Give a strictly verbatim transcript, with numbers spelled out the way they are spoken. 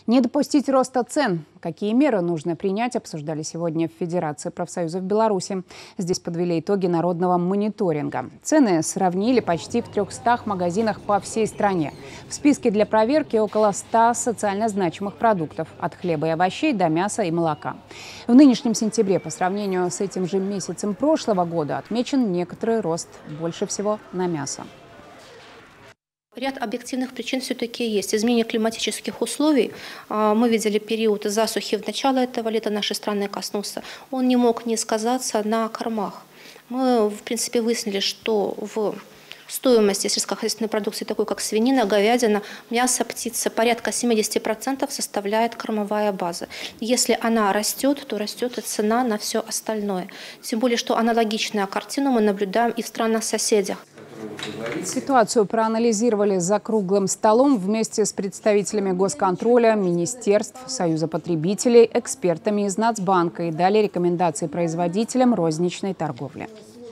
Не допустить роста цен. Какие меры нужно принять, обсуждали сегодня в Федерации профсоюзов Беларуси. Здесь подвели итоги народного мониторинга. Цены сравнили почти в трёхстах магазинах по всей стране. В списке для проверки около ста социально значимых продуктов – от хлеба и овощей до мяса и молока. В нынешнем сентябре по сравнению с этим же месяцем прошлого года отмечен некоторый рост, больше всего на мясо. Ряд объективных причин все-таки есть. Изменение климатических условий. Мы видели период засухи в начале этого лета нашей страны коснулся. Он не мог не сказаться на кормах. Мы, в принципе, выяснили, что в стоимости сельскохозяйственной продукции, такой как свинина, говядина, мясо, птица, порядка семидесяти процентов составляет кормовая база. Если она растет, то растет и цена на все остальное. Тем более, что аналогичную картину мы наблюдаем и в странах-соседях. Ситуацию проанализировали за круглым столом вместе с представителями госконтроля, министерств, Союза потребителей, экспертами из Нацбанка и дали рекомендации производителям розничной торговли.